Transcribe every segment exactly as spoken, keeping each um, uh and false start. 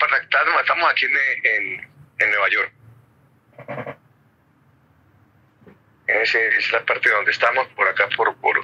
Barractán nos matamos aquí en, en, en Nueva York. Esa es la parte donde estamos, por acá, por, por,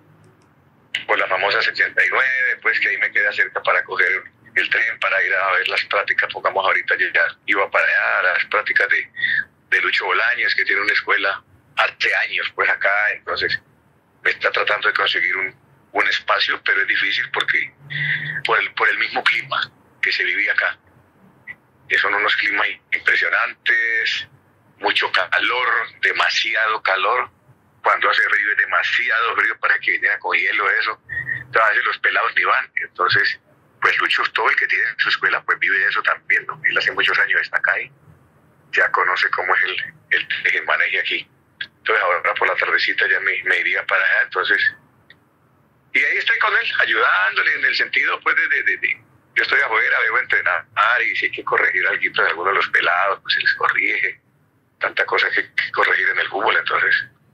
por la famosa setenta y nueve, pues que ahí me queda cerca para coger el tren, para ir a ver las prácticas. Pongamos ahorita, yo ya iba para allá, las prácticas de, de Lucho Bolaños, que tiene una escuela hace años, pues acá, entonces me está tratando de conseguir un, un espacio, pero es difícil porque por el, por el mismo clima que se vive acá, que son unos climas impresionantes, mucho calor, demasiado calor, cuando hace frío es demasiado frío para que viniera con hielo eso, entonces los pelados ni van, entonces pues Lucho todo el que tiene en su escuela pues vive eso también, ¿no? Él hace muchos años está acá y ya conoce cómo es el, el, el maneje aquí, entonces ahora por la tardecita ya me, me iría para allá, entonces, y ahí estoy con él, ayudándole en el sentido pues de, de, de, de yo estoy afuera, debo entrenar y si hay que corregir algo de alguno de los pelados, pues se les corrige, tanta cosa que, que corregir en el fútbol, entonces,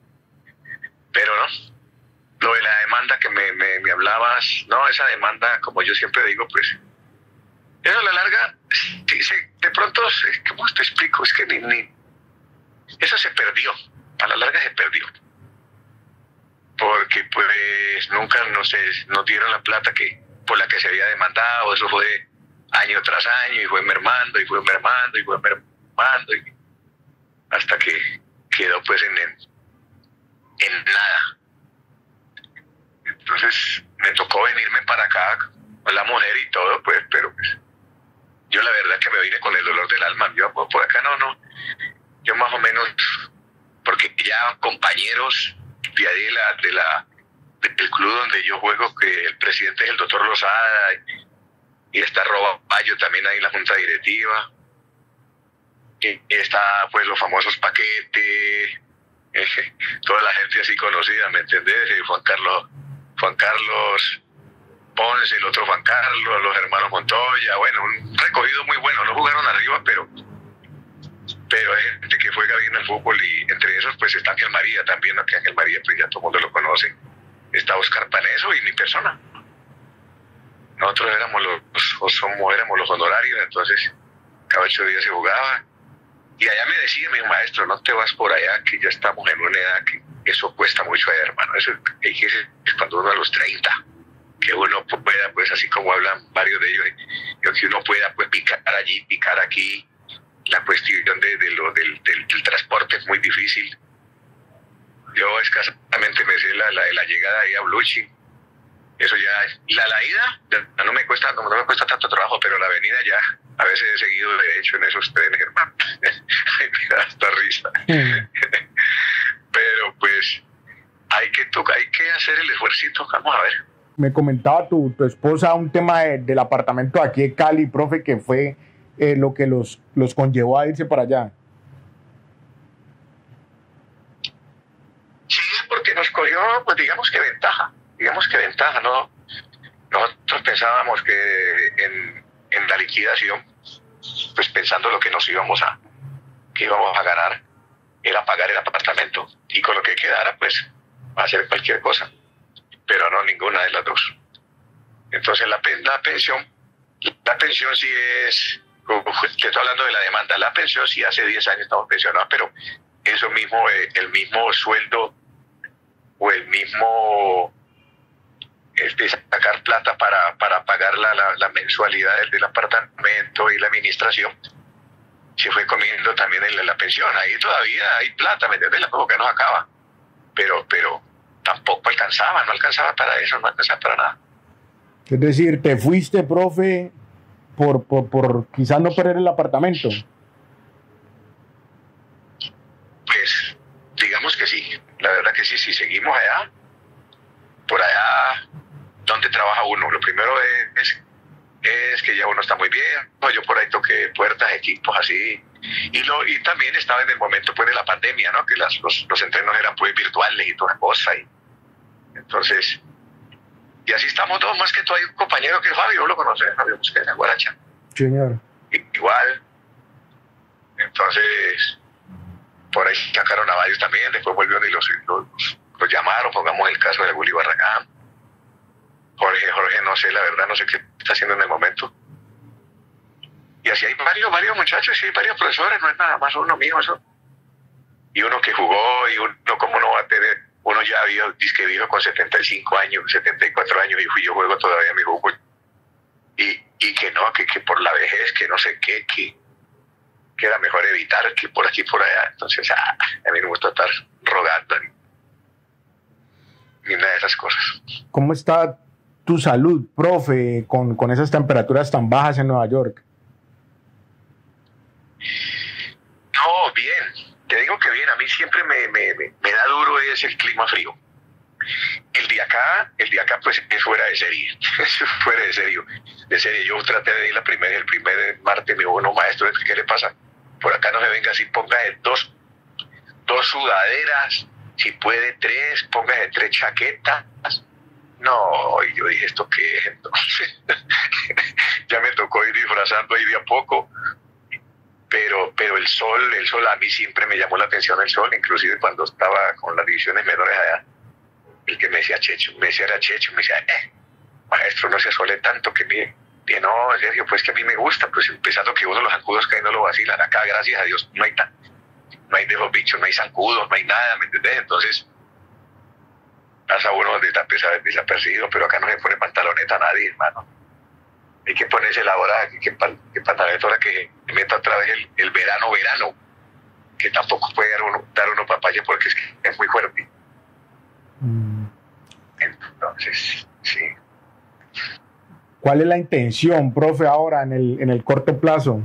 pero no, lo de la demanda que me, me, me hablabas, no, esa demanda, como yo siempre digo, pues, eso a la larga, sí, se, de pronto, ¿cómo te explico? Es que ni, ni, eso se perdió, a la larga se perdió, porque pues nunca nos, nos dieron la plata que por la que se había demandado, eso fue año tras año, y fue mermando, y fue mermando, y fue mermando, y hasta que quedó pues en, en, en nada. Entonces me tocó venirme para acá con la mujer y todo, pues, pero pues, yo la verdad que me vine con el dolor del alma, yo por acá no, no, yo más o menos, porque ya compañeros de ahí de la, de la del club donde yo juego, que el presidente es el doctor Lozada, y está Roballo también ahí en la junta directiva, y está pues los famosos Paquete, eh, toda la gente así conocida, ¿me entendés? Eh, Juan Carlos, Juan Carlos Ponce, el otro Juan Carlos, los hermanos Montoya, bueno, un recogido muy bueno, no jugaron arriba, pero pero hay gente que juega bien el fútbol, y entre esos pues está Ángel María también, ¿no? Que Ángel María pues ya todo el mundo lo conoce, está Oscar Paneso y mi persona. Nosotros éramos los, o somos, éramos los honorarios, entonces cada ocho días se jugaba. Y allá me decía mi maestro, no te vas por allá, que ya estamos en una edad que eso cuesta mucho allá, hermano. Eso es cuando uno a los treinta, que uno pueda, pues así como hablan varios de ellos, que uno pueda pues picar allí, picar aquí. La cuestión de, de lo, del, del, del transporte es muy difícil. Yo escasamente me sé la, la, la llegada ahí a Bluchi. Eso ya, la, la ida no me cuesta, no, no me cuesta tanto trabajo, pero la venida ya, a veces he seguido de hecho en esos trenes, hermano. Me da hasta risa. Mm. Pero pues hay que tocar, hay que hacer el esfuercito, vamos a ver. Me comentaba tu, tu esposa un tema de, del apartamento aquí de Cali, profe, que fue eh, lo que los, los conllevó a irse para allá. Porque nos cogió, pues digamos que ventaja, digamos que ventaja, ¿no? Nosotros pensábamos que en, en la liquidación, pues pensando lo que nos íbamos a, que íbamos a ganar, era pagar el apartamento, y con lo que quedara, pues, hacer cualquier cosa, pero no ninguna de las dos. Entonces la, la pensión, la pensión sí es, te estoy hablando de la demanda, la pensión sí hace diez años estamos pensionados, pero eso mismo, el mismo sueldo, o el mismo este, sacar plata para, para pagar la, la, la mensualidad del, del apartamento y la administración, se fue comiendo también en la, la pensión. Ahí todavía hay plata, ¿me entiendes? La poco que nos acaba, pero, pero tampoco alcanzaba, no alcanzaba para eso, no alcanzaba para nada. Es decir, te fuiste, profe, por, por, por quizás no perder el apartamento. Pues digamos que sí, la verdad que sí, si seguimos allá, por allá donde trabaja uno, lo primero es, es que ya uno está muy bien, yo por ahí toqué puertas, equipos así, y lo y también estaba en el momento pues de la pandemia, ¿no? Que las, los, los entrenos eran pues virtuales y toda la cosa, y entonces, y así estamos todos, más que todo hay un compañero que es Fabio, ¿vos lo conoces? Fabio Mosquera, Guaracha. Señor. Igual, entonces por ahí sacaron a varios también, después volvieron y los, los, los llamaron, pongamos el caso de Willy Barragán, Jorge, Jorge, no sé, la verdad, no sé qué está haciendo en el momento. y así hay varios, varios muchachos, sí hay varios profesores, no es nada más uno mío eso. Y uno que jugó, y uno como no va a tener, uno ya había, dice que viejo con setenta y cinco años, setenta y cuatro años, y fui, yo juego todavía mi fútbol. Y, y que no, que, que por la vejez, que no sé qué, que, que era mejor evitar que por aquí por allá. Entonces, ah, a mí no me gusta estar rogando ni, ni nada de esas cosas. ¿Cómo está tu salud, profe, con, con esas temperaturas tan bajas en Nueva York? No, bien. Te digo que bien. A mí siempre me, me, me, me da duro es el clima frío. El de acá, el de acá pues es fuera de serie. Es fuera de serio. De serie. Yo traté de ir la primera, el primer martes, me dijo, no, maestro, ¿qué le pasa? Por acá no se venga así, póngase dos, dos sudaderas, si puede tres, póngase tres chaquetas. No, y yo dije, ¿esto qué es? Entonces, ya me tocó ir disfrazando ahí de a poco, pero pero el sol, el sol a mí siempre me llamó la atención el sol, inclusive cuando estaba con las divisiones menores allá, el que me decía Checho, me decía era Checho, me decía, eh, maestro, no se asole tanto, que mire, que no, Sergio, pues que a mí me gusta, pues empezando que uno los zancudos que ahí no lo vacilan, acá gracias a Dios no hay tan, no hay de esos bichos, no hay zancudos, no hay nada, ¿me entendés? Entonces pasa uno desapercibido, pero acá no se pone pantaloneta a nadie, hermano. Hay que ponerse la hora, que, que, que pantaloneta ahora que meta otra vez el, el verano, verano, que tampoco puede dar uno, dar uno papaya porque es que es muy fuerte. Mm. Entonces, sí. ¿Cuál es la intención, profe, ahora en el, en el corto plazo?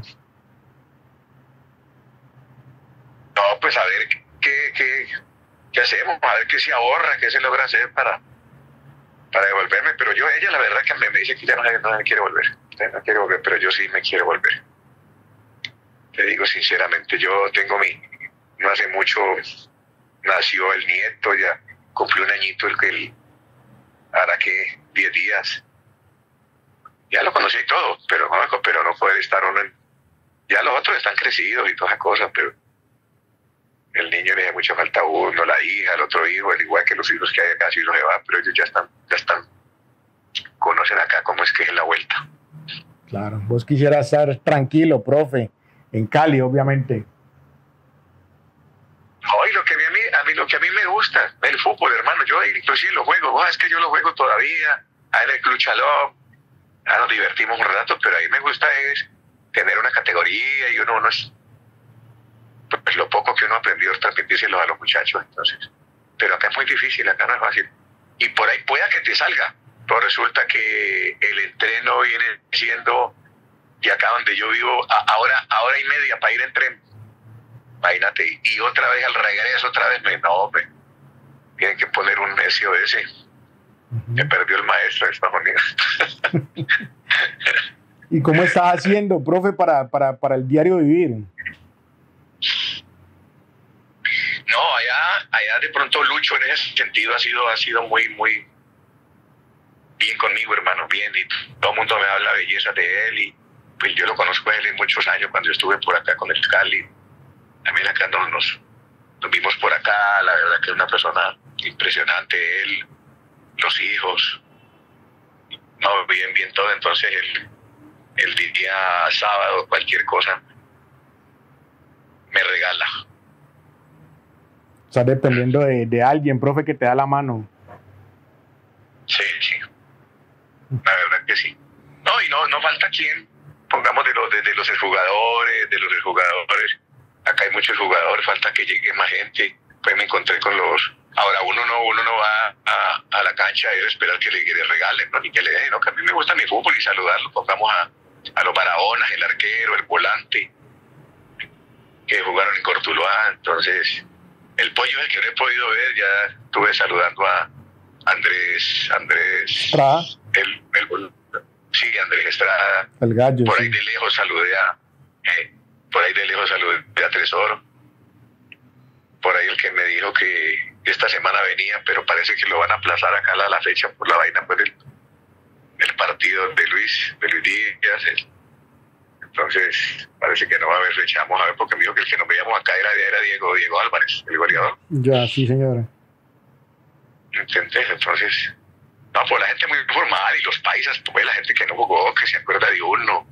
No, pues a ver qué, qué, qué hacemos, a ver qué se ahorra, qué se logra hacer para, para devolverme. Pero yo, ella la verdad que me, me dice que ya no, no me quiere volver. Usted no quiere volver, pero yo sí me quiero volver. Te digo sinceramente, yo tengo mi, no hace mucho nació el nieto, ya cumplió un añito el que él, ahora que diez días. Ya lo conocí todo, pero no, pero no puede estar uno en, ya los otros están crecidos y todas esas cosas, pero el niño le hace mucha falta a uno, la hija, el otro hijo, al igual que los hijos que hay acá, si uno se va, pero ellos ya están, ya están, conocen acá cómo es que es la vuelta. Claro, vos quisieras estar tranquilo, profe, en Cali, obviamente. No, y lo que a mí, a mí, lo que a mí me gusta, el fútbol, hermano, yo inclusive lo juego, oh, es que yo lo juego todavía, ahí en el Club Chalón, ya nos divertimos un rato, pero ahí me gusta es tener una categoría y uno, uno es, pues lo poco que uno aprendió es transmitírselo a los muchachos, entonces, pero acá es muy difícil, acá no es fácil, y por ahí pueda que te salga, pero resulta que el entreno viene siendo, y acá donde yo vivo, a, ahora, ahora y media para ir en tren, imagínate, y, y otra vez al regreso, otra vez, me, no, me, tienen que poner un S O S, me perdió el maestro de Estados Unidos. ¿Y cómo estás haciendo, profe, para, para, para el diario vivir? No, allá, allá de pronto Lucho en ese sentido ha sido, ha sido muy, muy bien conmigo, hermano, bien, y todo el mundo me habla belleza de él, y pues yo lo conozco a él en muchos años cuando yo estuve por acá con el Cali. También acá nos, nos, nos vimos por acá, la verdad que es una persona impresionante, él, los hijos, no, bien, bien todo, entonces el, el día sábado, cualquier cosa, me regala. O sea, dependiendo de, de alguien, profe, que te da la mano. Sí, sí, la verdad que sí. No, y no, no falta quien, pongamos de los, de, de los jugadores, de los jugadores, acá hay muchos jugadores, falta que llegue más gente, pues me encontré con los... Ahora uno no uno no va a, a la cancha a esperar que le, que le regalen, ¿no? Ni que le dejen, ¿no? Que a mí me gusta mi fútbol y saludarlo, pongamos a, a los Barahonas, el arquero, el volante, que jugaron en Cortuluá, entonces el pollo es el que no he podido ver, ya estuve saludando a Andrés, Andrés, Estrada. El, el, sí, Andrés Estrada, el gallo, por sí. ahí de lejos saludé a, eh, por ahí de lejos saludé a Tresor, por ahí el que me dijo que esta semana venía, pero parece que lo van a aplazar acá a la fecha por la vaina pues del, del partido de Luis, de Luis Díaz. El, entonces, parece que no va a haber fecha. Vamos a ver, porque me dijo que el que nos veíamos acá era, era Diego, Diego Álvarez, el goleador. Ya, sí, señora. ¿Entendés? Entonces, no, pues la gente muy formal y los paisas, pues la gente que no jugó, que se acuerda de uno,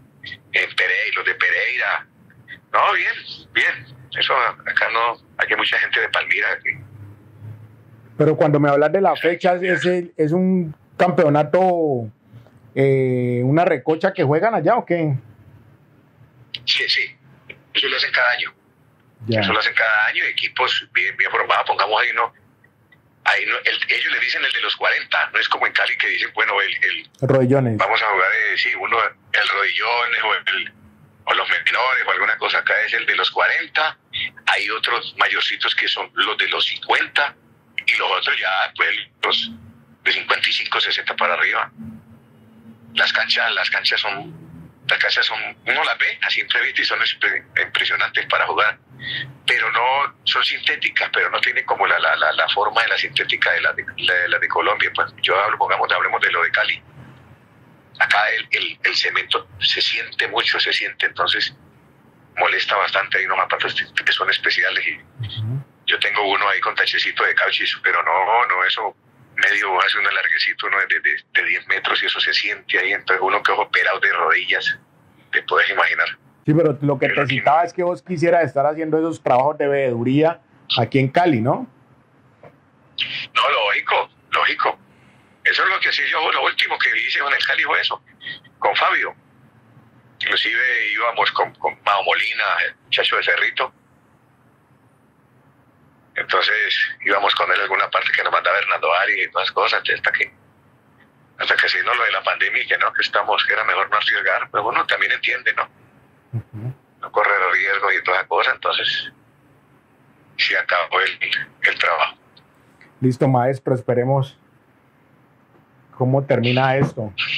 en Pereira, los de Pereira. No, bien, bien. Eso acá no, aquí hay mucha gente de Palmira. Aquí. Pero cuando me hablas de las fechas, ¿es, el, es un campeonato, eh, una recocha que juegan allá o qué? Sí, sí. Eso lo hacen cada año. Ya. Eso lo hacen cada año, equipos bien, bien formados. Pongamos ahí, ¿no? Ahí no, el, ellos le dicen el de los cuarenta, no es como en Cali que dicen, bueno, el, el rodillones. Vamos a jugar, eh, sí, uno, el rodillones o, el, o los menores o alguna cosa. Acá es el de los cuarenta, hay otros mayorcitos que son los de los cincuenta y los otros ya, pues, los de cincuenta y cinco, sesenta para arriba. Las canchas, las canchas son, las canchas son, uno las ve a simple vista y son impresionantes para jugar. Pero no, son sintéticas, pero no tienen como la, la, la, la forma de la sintética de la de, la, la de Colombia. Pues yo hablo, pongamos, hablemos de lo de Cali. Acá el, el, el cemento se siente mucho, se siente, entonces molesta bastante. Hay unos zapatos que son especiales y uh-huh. Yo tengo uno ahí con tachecito de cauchis, pero no, no, eso medio hace uno larguecito, uno de, de, de diez metros y eso se siente ahí, entonces uno que es operado de rodillas, te puedes imaginar. Sí, pero lo que pero te citaba no. Es que vos quisieras estar haciendo esos trabajos de veeduría aquí en Cali, ¿no? No, lógico, lógico. Eso es lo que hacía yo, lo último que hice con el Cali fue eso, con Fabio. Inclusive íbamos con, con Mao Molina, el muchacho de Cerrito. Entonces íbamos con él a alguna parte que nos mandaba Hernando Ari y todas cosas, hasta que hasta que se vino lo de la pandemia y que no, que estamos, que era mejor no arriesgar, pero uno también entiende, ¿no? Uh-huh. No correr riesgos y todas cosas, entonces se acabó el, el trabajo. Listo, maestro, esperemos cómo termina esto.